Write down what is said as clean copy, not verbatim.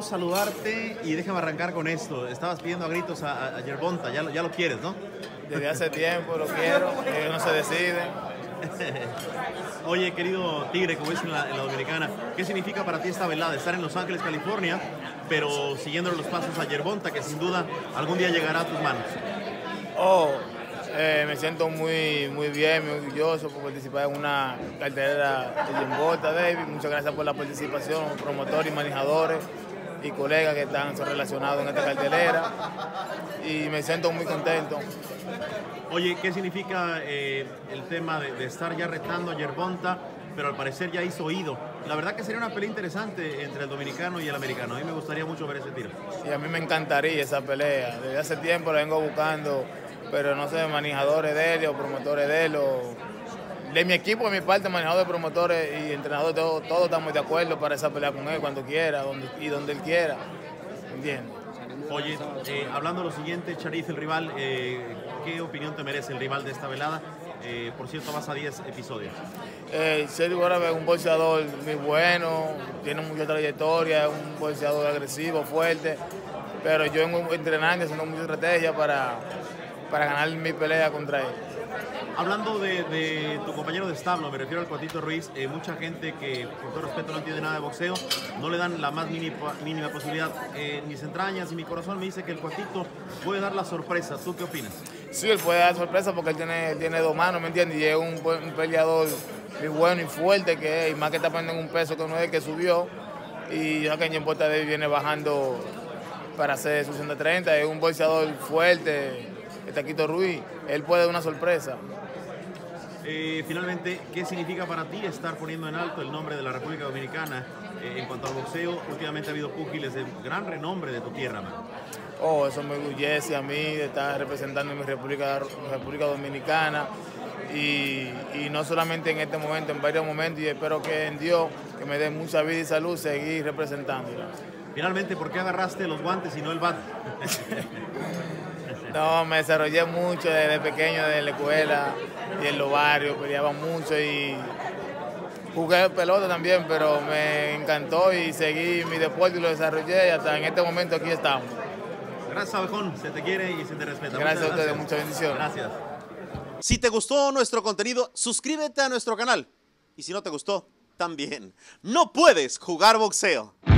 saludarte y déjame arrancar con esto. Estabas pidiendo a gritos a Yerbonta, ya lo quieres, ¿no? Desde hace tiempo lo quiero, ellos no se deciden. Oye, querido Tigre, como es en la Dominicana, ¿qué significa para ti esta velada? Estar en Los Ángeles, California, pero siguiendo los pasos a Yerbonta, que sin duda algún día llegará a tus manos. Me siento muy bien, muy orgulloso por participar en una cartelera de Yerbonta, David. Muchas gracias por la participación, promotores y manejadores y colegas que están relacionados en esta cartelera. Y me siento muy contento. Oye, ¿qué significa el tema de estar ya retando a Yerbonta, pero al parecer ya hizo oído? La verdad que sería una pelea interesante entre el dominicano y el americano. A mí me gustaría mucho ver ese tiro. Y a mí me encantaría esa pelea. Desde hace tiempo la vengo buscando, pero no sé, manejadores de él o promotores de él. De mi equipo, de mi parte, manejadores, promotores y entrenadores, todos estamos de acuerdo para esa pelea con él cuando quiera donde él quiera. ¿Entiendes? Oye, hablando de lo siguiente, Sharif, el rival, ¿qué opinión te merece el rival de esta velada? Por cierto, vas a 10 episodios. Sharif es un boxeador muy bueno, tiene mucha trayectoria, es un boxeador agresivo, fuerte, pero yo vengo entrenando, haciendo mucha estrategia para ganar mi pelea contra él. Hablando de tu compañero de establo, me refiero al Cuatito Ruiz, mucha gente que con todo respeto no entiende nada de boxeo, no le dan la más mínima posibilidad. Mis entrañas y mi corazón me dice que el Cuatito puede dar la sorpresa. ¿Tú qué opinas? Sí, él puede dar sorpresa porque él tiene dos manos, ¿me entiendes? Y es un peleador muy bueno y fuerte, que es, y más que está poniendo en un peso que no es el que subió. Y ya que en Yerbonta viene bajando para hacer su 130, es un boxeador fuerte, el Taquito Ruiz, él puede dar una sorpresa. Finalmente, ¿qué significa para ti estar poniendo en alto el nombre de la República Dominicana en cuanto al boxeo? Últimamente ha habido púgiles de gran renombre de tu tierra, man. Eso me orgullece a mí de estar representando mi República Dominicana y no solamente en este momento, en varios momentos, y espero que en Dios, que me dé mucha vida y salud, seguir representándola. Finalmente, ¿por qué agarraste los guantes y no el bat? No, me desarrollé mucho desde pequeño, desde la escuela y en los barrios, peleaba mucho y jugué pelota también, pero me encantó y seguí mi deporte y lo desarrollé y hasta en este momento aquí estamos. Gracias, Abejón, se te quiere y se te respeta. Gracias a ustedes, muchas bendiciones. Gracias. Si te gustó nuestro contenido, suscríbete a nuestro canal. Y si no te gustó, también. No puedes jugar boxeo.